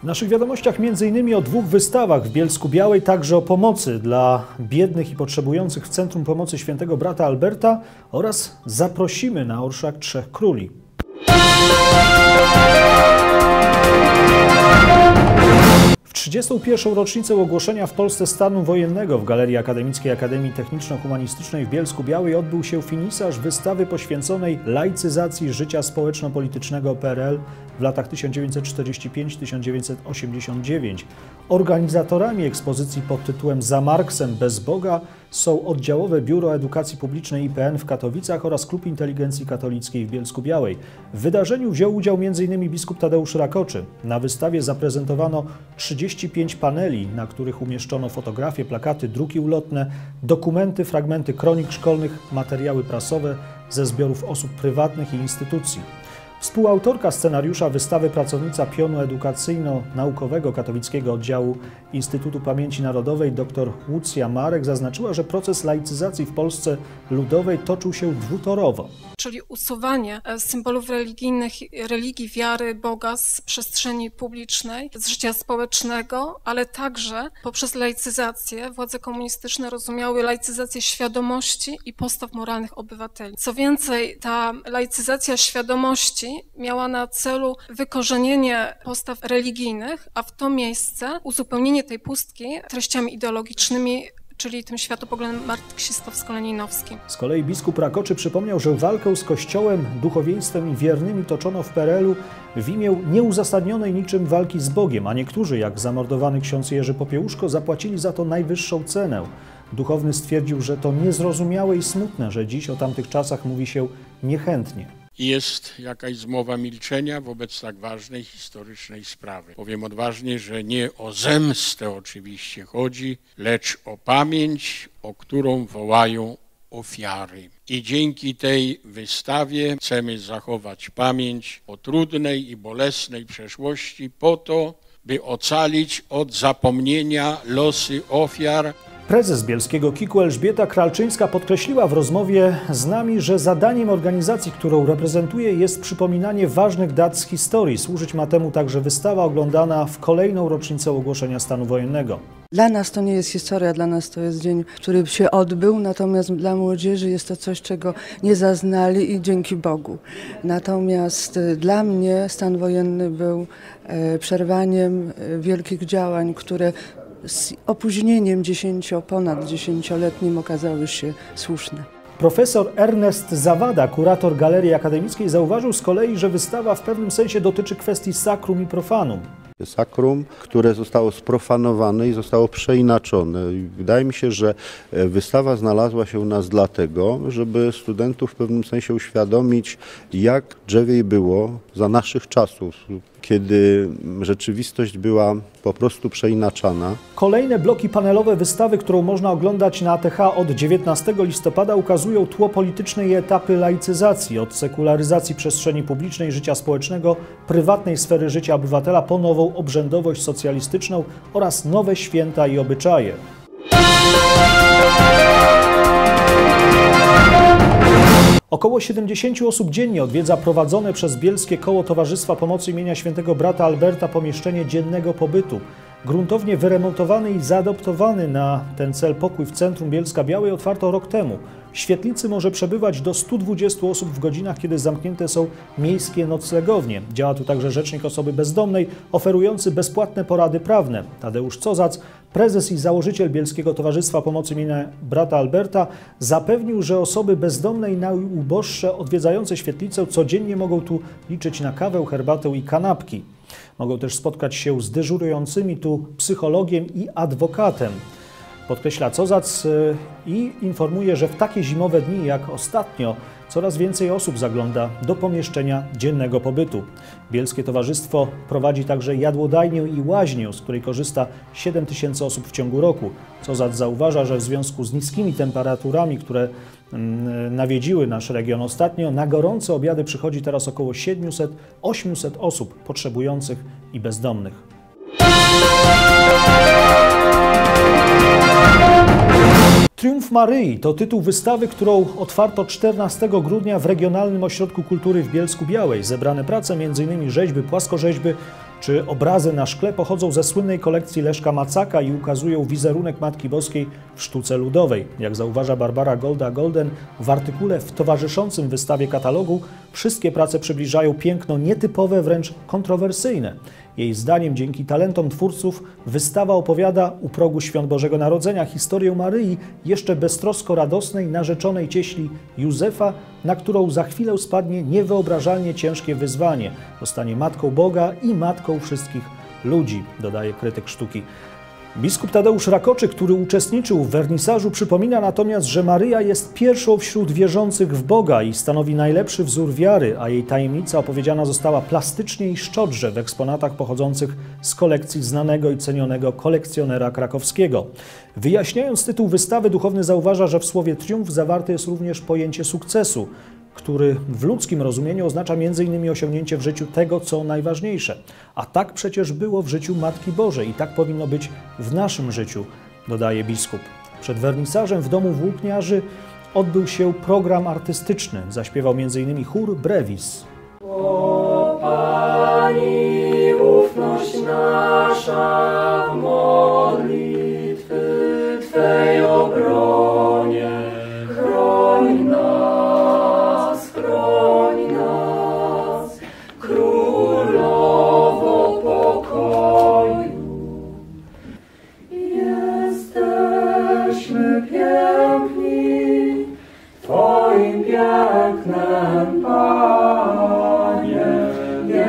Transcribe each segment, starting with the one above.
naszych wiadomościach m.in. o 2 wystawach w Bielsku-Białej, także o pomocy dla biednych i potrzebujących w Centrum Pomocy Świętego Brata Alberta oraz zaprosimy na Orszak Trzech Króli. W 31. rocznicę ogłoszenia w Polsce stanu wojennego w Galerii Akademickiej Akademii Techniczno-Humanistycznej w Bielsku-Białej odbył się finisaż wystawy poświęconej laicyzacji życia społeczno-politycznego PRL w latach 1945-1989. Organizatorami ekspozycji pod tytułem Za Marksem bez Boga są Oddziałowe Biuro Edukacji Publicznej IPN w Katowicach oraz Klub Inteligencji Katolickiej w Bielsku-Białej. W wydarzeniu wziął udział m.in. biskup Tadeusz Rakoczy. Na wystawie zaprezentowano 35 paneli, na których umieszczono fotografie, plakaty, druki ulotne, dokumenty, fragmenty kronik szkolnych, materiały prasowe ze zbiorów osób prywatnych i instytucji. Współautorka scenariusza wystawy, pracownica pionu edukacyjno-naukowego Katowickiego Oddziału Instytutu Pamięci Narodowej dr Łucja Marek zaznaczyła, że proces laicyzacji w Polsce Ludowej toczył się dwutorowo. Czyli usuwanie symbolów religijnych, religii, wiary, Boga z przestrzeni publicznej, z życia społecznego, ale także poprzez laicyzację władze komunistyczne rozumiały laicyzację świadomości i postaw moralnych obywateli. Co więcej, ta laicyzacja świadomości miała na celu wykorzenienie postaw religijnych, a w to miejsce uzupełnienie tej pustki treściami ideologicznymi, czyli tym światopoglądem marksistowsko-leninowskim. Z kolei biskup Rakoczy przypomniał, że walkę z Kościołem, duchowieństwem i wiernymi toczono w PRL-u w imię nieuzasadnionej niczym walki z Bogiem, a niektórzy, jak zamordowany ksiądz Jerzy Popiełuszko, zapłacili za to najwyższą cenę. Duchowny stwierdził, że to niezrozumiałe i smutne, że dziś o tamtych czasach mówi się niechętnie. Jest jakaś zmowa milczenia wobec tak ważnej historycznej sprawy. Powiem odważnie, że nie o zemstę oczywiście chodzi, lecz o pamięć, o którą wołają ofiary. I dzięki tej wystawie chcemy zachować pamięć o trudnej i bolesnej przeszłości po to, by ocalić od zapomnienia losy ofiar. Prezes bielskiego KIK-u Elżbieta Kralczyńska podkreśliła w rozmowie z nami, że zadaniem organizacji, którą reprezentuje, jest przypominanie ważnych dat z historii. Służyć ma temu także wystawa oglądana w kolejną rocznicę ogłoszenia stanu wojennego. Dla nas to nie jest historia, dla nas to jest dzień, który się odbył, natomiast dla młodzieży jest to coś, czego nie zaznali i dzięki Bogu. Natomiast dla mnie stan wojenny był przerwaniem wielkich działań, które z opóźnieniem ponad 10-letnim okazały się słuszne. Profesor Ernest Zawada, kurator Galerii Akademickiej, zauważył z kolei, że wystawa w pewnym sensie dotyczy kwestii sakrum i profanum. Sakrum, które zostało sprofanowane i zostało przeinaczone. I wydaje mi się, że wystawa znalazła się u nas dlatego, żeby studentów w pewnym sensie uświadomić, jak drzewiej było za naszych czasów, kiedy rzeczywistość była po prostu przeinaczana. Kolejne bloki panelowe wystawy, którą można oglądać na ATH od 19 listopada, ukazują tło polityczne i etapy laicyzacji, od sekularyzacji przestrzeni publicznej, życia społecznego, prywatnej sfery życia obywatela po nową obrzędowość socjalistyczną oraz nowe święta i obyczaje. Około 70 osób dziennie odwiedza prowadzone przez Bielskie Koło Towarzystwa Pomocy imienia Świętego Brata Alberta pomieszczenie dziennego pobytu. Gruntownie wyremontowany i zaadoptowany na ten cel pokój w centrum Bielska-Białej otwarto rok temu. W świetlicy może przebywać do 120 osób w godzinach, kiedy zamknięte są miejskie noclegownie. Działa tu także rzecznik osoby bezdomnej, oferujący bezpłatne porady prawne. Tadeusz Cozac, prezes i założyciel Bielskiego Towarzystwa Pomocy imienia Brata Alberta, zapewnił, że osoby bezdomne i najuboższe odwiedzające świetlicę codziennie mogą tu liczyć na kawę, herbatę i kanapki. Mogą też spotkać się z dyżurującymi tu psychologiem i adwokatem. Podkreśla Cozac i informuje, że w takie zimowe dni jak ostatnio coraz więcej osób zagląda do pomieszczenia dziennego pobytu. Bielskie Towarzystwo prowadzi także jadłodajnię i łaźnię, z której korzysta 7 000 osób w ciągu roku. Cozac zauważa, że w związku z niskimi temperaturami, które nawiedziły nasz region ostatnio, na gorące obiady przychodzi teraz około 700–800 osób potrzebujących i bezdomnych. Triumf Maryi to tytuł wystawy, którą otwarto 14 grudnia w Regionalnym Ośrodku Kultury w Bielsku-Białej. Zebrane prace, m.in. rzeźby, płaskorzeźby czy obrazy na szkle, pochodzą ze słynnej kolekcji Leszka Macaka i ukazują wizerunek Matki Boskiej w sztuce ludowej. Jak zauważa Barbara Golda-Golden w artykule w towarzyszącym wystawie katalogu, wszystkie prace przybliżają piękno nietypowe, wręcz kontrowersyjne. Jej zdaniem dzięki talentom twórców wystawa opowiada u progu Świąt Bożego Narodzenia historię Maryi, jeszcze beztrosko radosnej, narzeczonej cieśli Józefa, na którą za chwilę spadnie niewyobrażalnie ciężkie wyzwanie. Zostanie Matką Boga i Matką wszystkich ludzi, dodaje krytyk sztuki. Biskup Tadeusz Rakoczy, który uczestniczył w wernisażu, przypomina natomiast, że Maryja jest pierwszą wśród wierzących w Boga i stanowi najlepszy wzór wiary, a jej tajemnica opowiedziana została plastycznie i szczodrze w eksponatach pochodzących z kolekcji znanego i cenionego kolekcjonera krakowskiego. Wyjaśniając tytuł wystawy, duchowny zauważa, że w słowie triumf zawarte jest również pojęcie sukcesu, który w ludzkim rozumieniu oznacza m.in. osiągnięcie w życiu tego, co najważniejsze. A tak przecież było w życiu Matki Bożej i tak powinno być w naszym życiu, dodaje biskup. Przed wernisażem w Domu Włókniarzy odbył się program artystyczny. Zaśpiewał m.in. chór Brevis. O Pani, ufność nasza w modlitwy Twej obronie, chroń nas, Królowo pokoju. Jesteśmy piękni Twoim pięknem, Panie.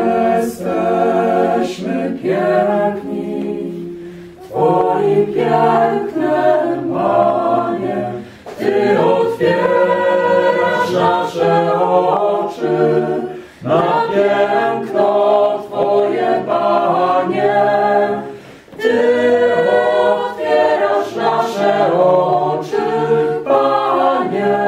Jesteśmy piękni Twoim pięknem, Panie. Ty otwierasz nasze oczy na piękno Twoje, Panie. Ty otwierasz nasze oczy, Panie.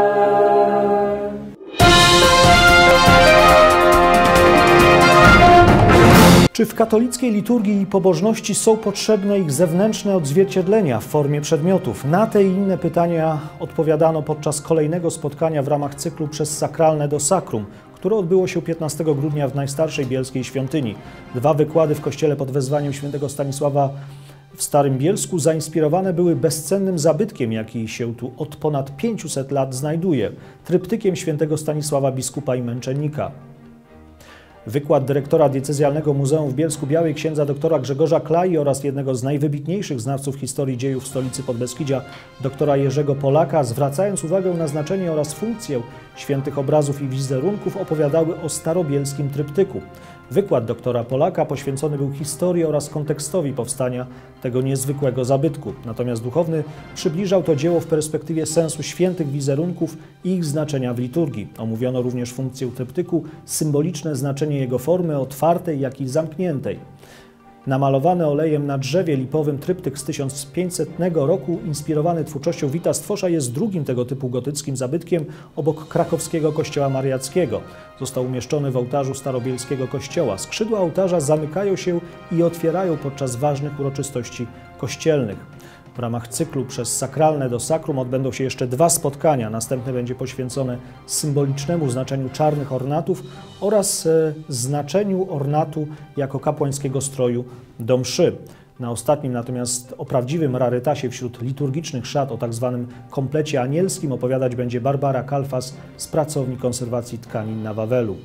Czy w katolickiej liturgii i pobożności są potrzebne ich zewnętrzne odzwierciedlenia w formie przedmiotów? Na te i inne pytania odpowiadano podczas kolejnego spotkania w ramach cyklu Przez sakralne do sakrum, które odbyło się 15 grudnia w najstarszej bielskiej świątyni. 2 wykłady w kościele pod wezwaniem świętego Stanisława w Starym Bielsku zainspirowane były bezcennym zabytkiem, jaki się tu od ponad 500 lat znajduje, tryptykiem świętego Stanisława biskupa i męczennika. Wykład dyrektora diecezjalnego muzeum w Bielsku-Białej księdza doktora Grzegorza Klai oraz jednego z najwybitniejszych znawców historii dziejów stolicy Podbeskidzia, doktora Jerzego Polaka, zwracając uwagę na znaczenie oraz funkcję świętych obrazów i wizerunków, opowiadały o starobielskim tryptyku. Wykład doktora Polaka poświęcony był historii oraz kontekstowi powstania tego niezwykłego zabytku. Natomiast duchowny przybliżał to dzieło w perspektywie sensu świętych wizerunków i ich znaczenia w liturgii. Omówiono również funkcję tryptyku, symboliczne znaczenie jego formy otwartej, jak i zamkniętej. Namalowany olejem na drzewie lipowym tryptyk z 1500 roku, inspirowany twórczością Wita Stwosza, jest drugim tego typu gotyckim zabytkiem obok krakowskiego kościoła mariackiego. Został umieszczony w ołtarzu starobielskiego kościoła. Skrzydła ołtarza zamykają się i otwierają podczas ważnych uroczystości kościelnych. W ramach cyklu Przez sakralne do sakrum odbędą się jeszcze 2 spotkania. Następne będzie poświęcone symbolicznemu znaczeniu czarnych ornatów oraz znaczeniu ornatu jako kapłańskiego stroju do mszy. Na ostatnim natomiast o prawdziwym rarytasie wśród liturgicznych szat, o tak zwanym komplecie anielskim, opowiadać będzie Barbara Kalfas z Pracowni Konserwacji Tkanin na Wawelu.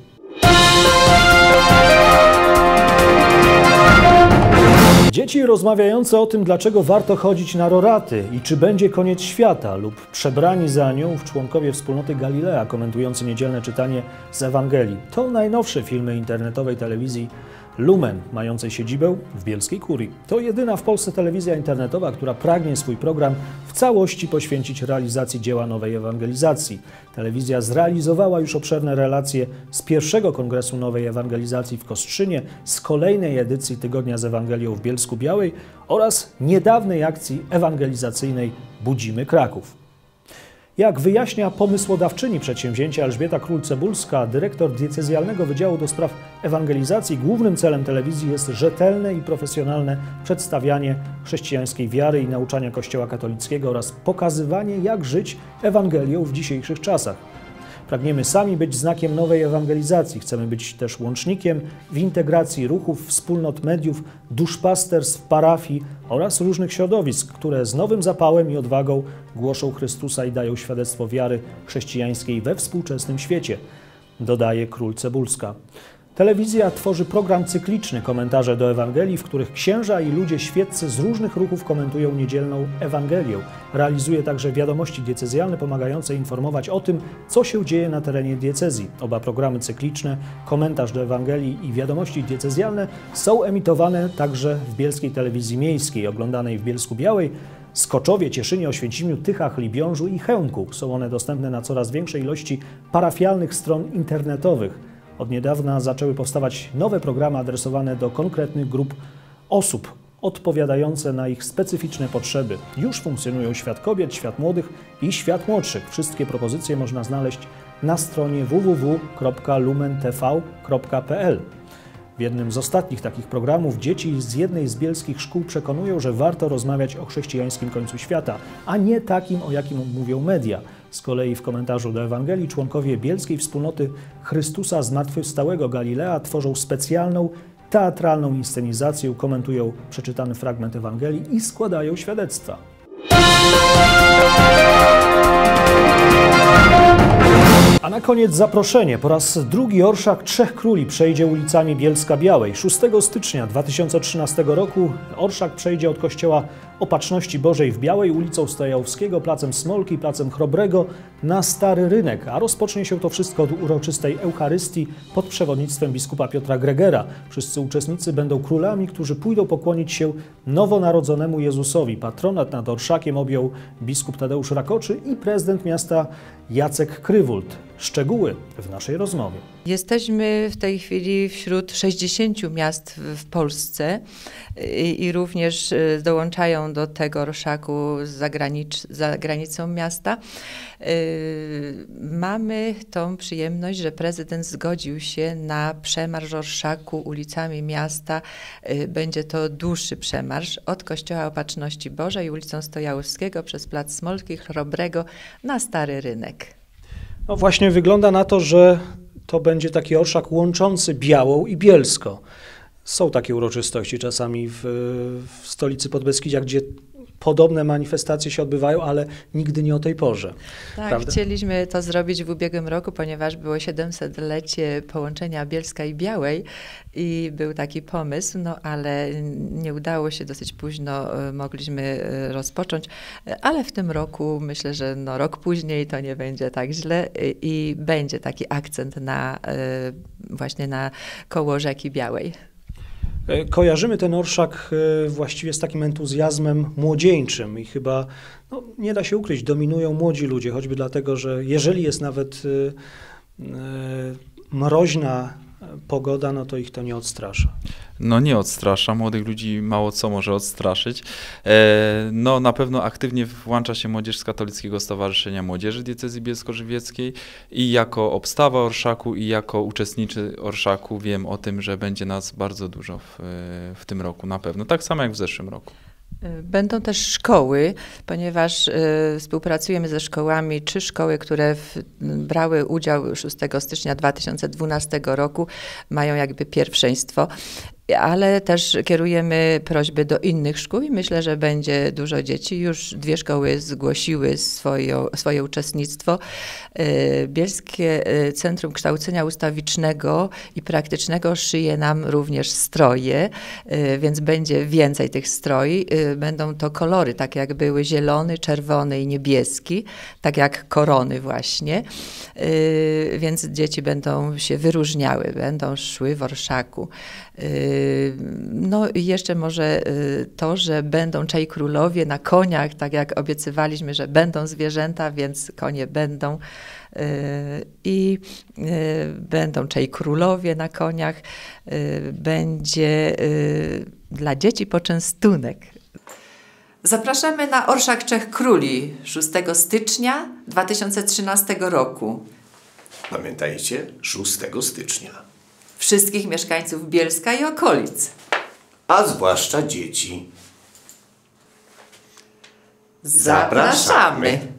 Dzieci rozmawiające o tym, dlaczego warto chodzić na roraty i czy będzie koniec świata, lub przebrani za aniołów członkowie wspólnoty Galilea komentujący niedzielne czytanie z Ewangelii. To najnowsze filmy internetowej telewizji Lumen, mającej siedzibę w Bielskiej Kurii. To jedyna w Polsce telewizja internetowa, która pragnie swój program w całości poświęcić realizacji dzieła nowej ewangelizacji. Telewizja zrealizowała już obszerne relacje z pierwszego Kongresu Nowej Ewangelizacji w Kostrzynie, z kolejnej edycji Tygodnia z Ewangelią w Bielsku-Białej oraz niedawnej akcji ewangelizacyjnej Budzimy Kraków. Jak wyjaśnia pomysłodawczyni przedsięwzięcia Elżbieta Król-Cebulska, dyrektor diecezjalnego Wydziału do Spraw Ewangelizacji, głównym celem telewizji jest rzetelne i profesjonalne przedstawianie chrześcijańskiej wiary i nauczania Kościoła katolickiego oraz pokazywanie, jak żyć Ewangelią w dzisiejszych czasach. Pragniemy sami być znakiem nowej ewangelizacji. Chcemy być też łącznikiem w integracji ruchów, wspólnot mediów, duszpasterstw, parafii oraz różnych środowisk, które z nowym zapałem i odwagą głoszą Chrystusa i dają świadectwo wiary chrześcijańskiej we współczesnym świecie, dodaje Król-Cebulska. Telewizja tworzy program cykliczny Komentarze do Ewangelii, w których księża i ludzie świeccy z różnych ruchów komentują niedzielną Ewangelię. Realizuje także wiadomości diecezjalne pomagające informować o tym, co się dzieje na terenie diecezji. Oba programy cykliczne, Komentarz do Ewangelii i wiadomości diecezjalne są emitowane także w bielskiej telewizji miejskiej, oglądanej w Bielsku-Białej, Skoczowie, Cieszynie, Oświęcimiu, Tychach, Libiążu i Chełmku. Są one dostępne na coraz większej ilości parafialnych stron internetowych. Od niedawna zaczęły powstawać nowe programy adresowane do konkretnych grup osób, odpowiadające na ich specyficzne potrzeby. Już funkcjonują Świat Kobiet, Świat Młodych i Świat Młodszych. Wszystkie propozycje można znaleźć na stronie www.lumentv.pl. W jednym z ostatnich takich programów dzieci z jednej z bielskich szkół przekonują, że warto rozmawiać o chrześcijańskim końcu świata, a nie takim, o jakim mówią media. Z kolei w komentarzu do Ewangelii członkowie bielskiej wspólnoty Chrystusa Zmartwychwstałego Galilea tworzą specjalną, teatralną inscenizację, komentują przeczytany fragment Ewangelii i składają świadectwa. A na koniec zaproszenie. Po raz drugi orszak Trzech Króli przejdzie ulicami Bielska-Białej. 6 stycznia 2013 roku orszak przejdzie od kościoła Opatrzności Bożej w Białej ulicą Stojałowskiego, placem Smolki, placem Chrobrego na Stary Rynek, a rozpocznie się to wszystko od uroczystej Eucharystii pod przewodnictwem biskupa Piotra Gregera. Wszyscy uczestnicy będą królami, którzy pójdą pokłonić się nowonarodzonemu Jezusowi. Patronat nad orszakiem objął biskup Tadeusz Rakoczy i prezydent miasta Jacek Krywult. Szczegóły w naszej rozmowie. Jesteśmy w tej chwili wśród 60 miast w Polsce i również dołączają do tego orszaku za granicą miasta. Mamy tą przyjemność, że prezydent zgodził się na przemarsz orszaku ulicami miasta. Będzie to dłuższy przemarsz od Kościoła Opatrzności Bożej ulicą Stojałowskiego przez plac Smolki, Chrobrego na Stary Rynek. No właśnie wygląda na to, że to będzie taki orszak łączący Białą i Bielsko. Są takie uroczystości czasami w stolicy Podbeskidzia, gdzie podobne manifestacje się odbywają, ale nigdy nie o tej porze. Tak, prawda? Chcieliśmy to zrobić w ubiegłym roku, ponieważ było 700-lecie połączenia Bielska i Białej i był taki pomysł, no ale nie udało się, dosyć późno mogliśmy rozpocząć, ale w tym roku myślę, że no, rok później to nie będzie tak źle i będzie taki akcent na właśnie na koło rzeki Białej. Kojarzymy ten orszak właściwie z takim entuzjazmem młodzieńczym i chyba, no, nie da się ukryć, dominują młodzi ludzie, choćby dlatego, że jeżeli jest nawet mroźna pogoda, no to ich to nie odstrasza. No nie odstrasza, młodych ludzi mało co może odstraszyć. No na pewno aktywnie włącza się młodzież z Katolickiego Stowarzyszenia Młodzieży Diecezji Bielsko-Żywieckiej i jako obstawa orszaku i jako uczestniczy orszaku wiem o tym, że będzie nas bardzo dużo w tym roku na pewno, tak samo jak w zeszłym roku. Będą też szkoły, ponieważ współpracujemy ze szkołami. 3 szkoły, które brały udział 6 stycznia 2012 roku, mają jakby pierwszeństwo. Ale też kierujemy prośby do innych szkół i myślę, że będzie dużo dzieci. Już 2 szkoły zgłosiły swoje uczestnictwo. Bielskie Centrum Kształcenia Ustawicznego i Praktycznego szyje nam również stroje, więc będzie więcej tych stroi. Będą to kolory, tak jak były zielony, czerwony i niebieski, tak jak korony właśnie. Więc dzieci będą się wyróżniały, będą szły w orszaku. No i jeszcze może to, że będą czai królowie na koniach, tak jak obiecywaliśmy, że będą zwierzęta, więc konie będą i będą czai królowie na koniach. Będzie dla dzieci poczęstunek. Zapraszamy na Orszak Trzech Króli 6 stycznia 2013 roku. Pamiętajcie, 6 stycznia. Wszystkich mieszkańców Bielska i okolic. A zwłaszcza dzieci. Zapraszamy.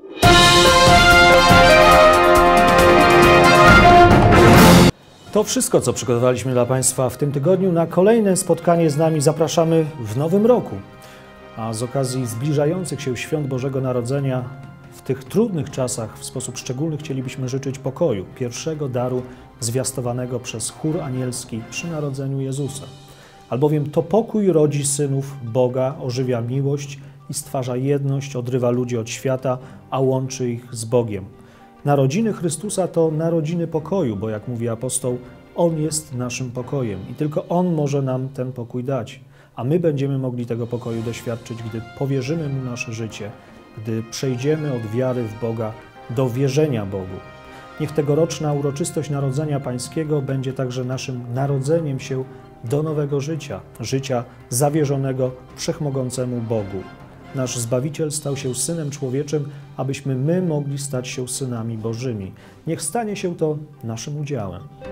To wszystko, co przygotowaliśmy dla Państwa w tym tygodniu. Na kolejne spotkanie z nami zapraszamy w nowym roku. A z okazji zbliżających się świąt Bożego Narodzenia w tych trudnych czasach w sposób szczególny chcielibyśmy życzyć pokoju, pierwszego daru zwiastowanego przez chór anielski przy narodzeniu Jezusa. Albowiem to pokój rodzi synów Boga, ożywia miłość i stwarza jedność, odrywa ludzi od świata, a łączy ich z Bogiem. Narodziny Chrystusa to narodziny pokoju, bo jak mówi apostoł, On jest naszym pokojem i tylko On może nam ten pokój dać. A my będziemy mogli tego pokoju doświadczyć, gdy powierzymy Mu nasze życie, gdy przejdziemy od wiary w Boga do wierzenia Bogu. Niech tegoroczna uroczystość Narodzenia Pańskiego będzie także naszym narodzeniem się do nowego życia, życia zawierzonego Wszechmogącemu Bogu. Nasz Zbawiciel stał się Synem Człowieczym, abyśmy my mogli stać się synami Bożymi. Niech stanie się to naszym udziałem.